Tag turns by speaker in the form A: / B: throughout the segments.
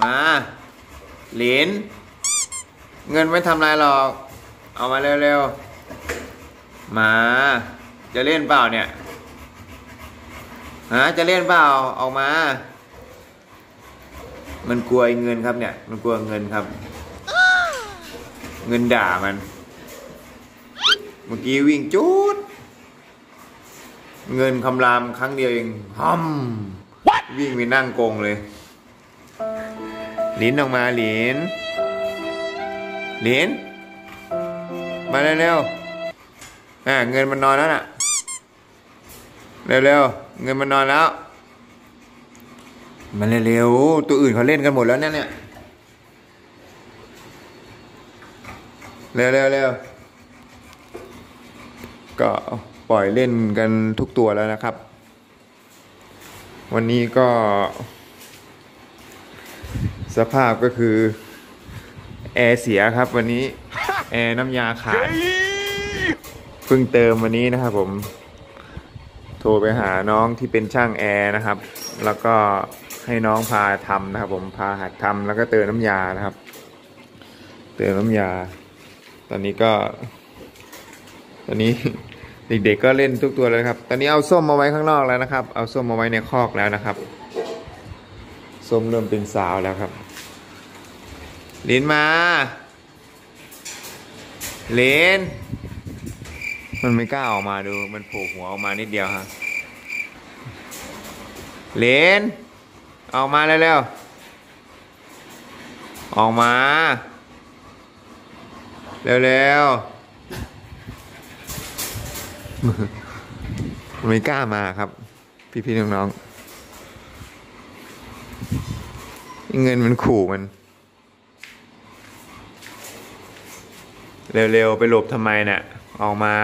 A: มาหลินเงินไม่ทำลายหรอกเอามาเร็วๆมาจะเล่นเปล่าเนี่ยฮะจะเล่นเปล่าออกมามันกลัวเงินครับเนี่ยมันกลัวเงินครับเงินด่ามันเมื่อกี้วิ่งจุดเงินคำรามครั้งเดียวเองฮัมวิ่งไปนั่งกงเลยหลินออกมาหลินมาเร็วๆเงินมันนอนแล้วน่ะเร็วๆเงินมันนอนแล้วมาเร็วๆตัวอื่นเขาเล่นกันหมดแล้วเนี่ยเร็วก็ปล่อยเล่นกันทุกตัวแล้วนะครับวันนี้ก็สภาพก็คือแอร์เสียครับวันนี้แอร์น้ำยาขาดเพิ่งเติมวันนี้นะครับผมโทรไปหาน้องที่เป็นช่างแอร์นะครับแล้วก็ให้น้องพาทำนะครับผมพาหัดทำแล้วก็เติมน้ำยานะครับเติมน้ำยาตอนนี้เด็กๆก็เล่นทุกตัวเลยครับตอนนี้เอาส้มมาไว้ข้างนอกแล้วนะครับเอาส้มมาไว้ในคอกแล้วนะครับส้มเริ่มเป็นสาวแล้วครับลินมาลินมันไม่กล้าออกมาดูมันโผล่หัวออกมานิดเดียวฮะลินออกมาเร็วๆออกมาเร็วๆมันไม่กล้ามาครับพี่ๆน้องๆเงินมันขู่มันเร็วๆไปหลบทำไมน่ะออกมา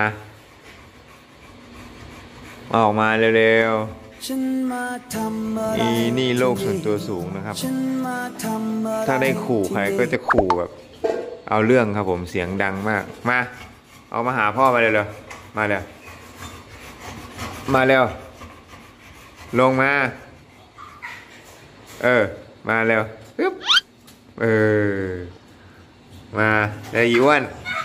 A: เร็วๆนี่โลกส่วนตัวสูงนะครับถ้าได้ขู่ใครก็จะขู่แบบเอาเรื่องครับผมเสียงดังมากมาเอามาหาพ่อมาเร็วๆมาเร็วลงมามาเร็วปึ๊บมาเลยอีอ้วน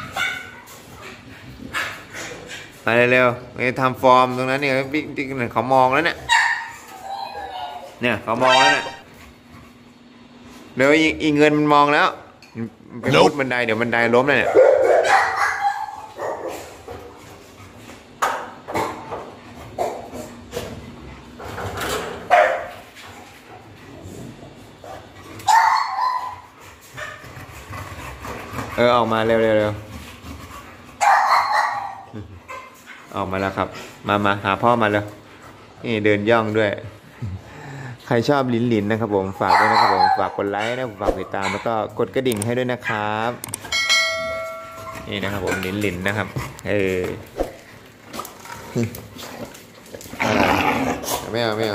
A: มาเร็วๆไม่ทำฟอร์มตรงนั้นเนี่ยพี่เขามองแล้วเนี่ยเขามองแล้วเนี่ยเดี๋ยวอีเงินมันมองแล้วไปมุดบันไดเดี๋ยวบันไดล้มเลยเนี่ยออกมาเร็วออกมาแล้วครับมาหาพ่อมาแล้วนี่เดินย่องด้วยใครชอบลินนะครับผมฝากด้วยนะครับผมฝากกดไลค์นะฝากติดตามแล้วก็กดกระดิ่งให้ด้วยนะครับนี่นะครับผมลินนะครับอะไรไม่เอาไป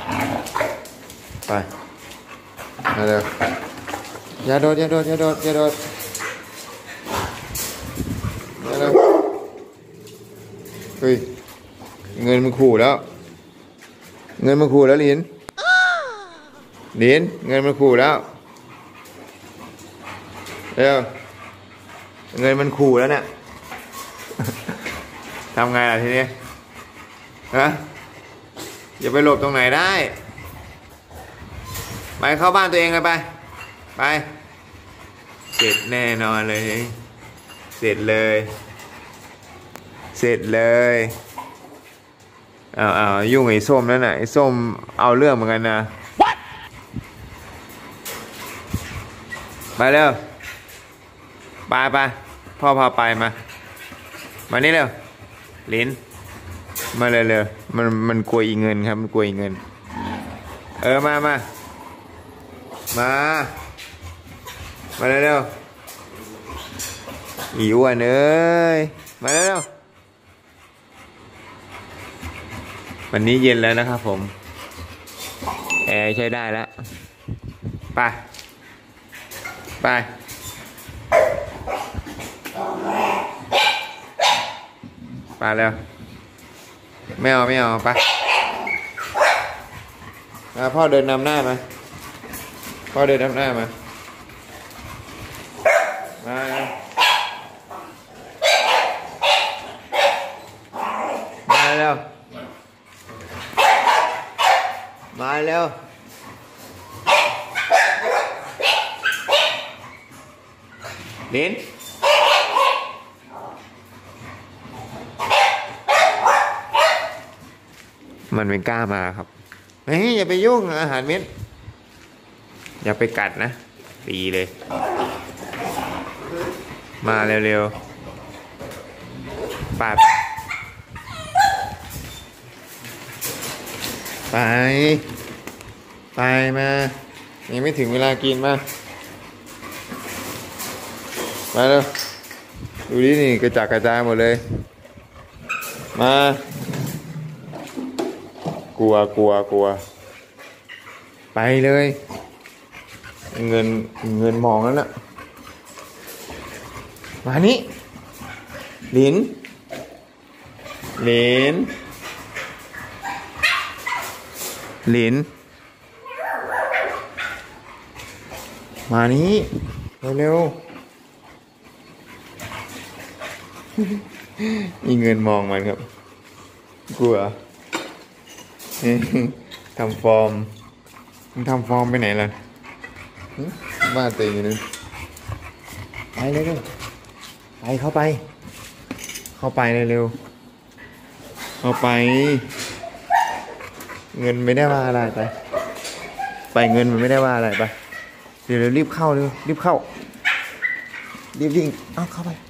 A: มาเร็วอย่าโดดเฮ้ยเงินมันขู่แล้วลินเงินมันขู่แล้วเร็วเงินมันขู่แล้วเนี่ยทำไงล่ะทีนี้ฮะอย่าไปหลบตรงไหนได้ไปเข้าบ้านตัวเองเลยไปเสร็จแน่นอนเลยเสร็จเลยเอายุ่งไอ้ส้มนั่นน่ะไอ้ส้มเอาเรื่องเหมือนกันนะไปเร็วไปพ่อพาไปมานี่เร็วลินมาเร็วมันกลัวอีเงินครับมันกลัวอีเงินมาเร็วอีอ้วนมาเร็ววันนี้เย็นแล้วนะครับผมแอร์ใช้ได้แล้วไปแล้วไม่เอาไปพ่อเดินนำหน้ามาพ่อเดินนำหน้ามามาเร็วมาเร็วลิ้นมันไม่กล้ามาครับเฮ้ยอย่าไปยุ่งอาหารเม็ดอย่าไปกัดนะตีเลยมาเร็วๆปัดไปมายังไม่ถึงเวลากินมาเร็วดูดินี่กระจัดกระจายหมดเลยมากลัวไปเลยเงินมองแล้วน่ะมานี่หลินมานี้เร็วมีเงินมองมันครับกลัวทำฟอร์มมึงทำฟอร์มไปไหนล่ะบ้าเต็งอยู่นึงไปเร็วไปเข้าไปเร็วเข้าไปเงินไม่ได้ว่าอะไรไปเงินมันไม่ได้ว่าอะไรไปเดี๋ยวรีบเข้ารีบวิ่งเข้าไป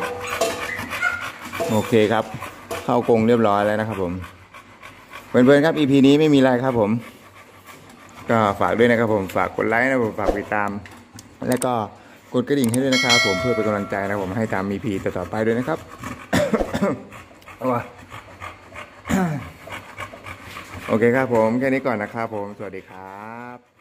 A: โอเคครับเข้ากรงเรียบร้อยแล้วนะครับผมเพื่อนๆครับ EP นี้ไม่มีอะไรครับผมก็ฝากด้วยนะครับผมฝากกดไลค์นะผมฝากติดตามแล้วก็กดกระดิ่งให้ด้วยนะครับผมเพื่อเป็นกำลังใจนะผมให้ตาม EP ต่อๆไปด้วยนะครับ เอาวะ โอเคครับผมแค่นี้ก่อนนะครับผมสวัสดีครับ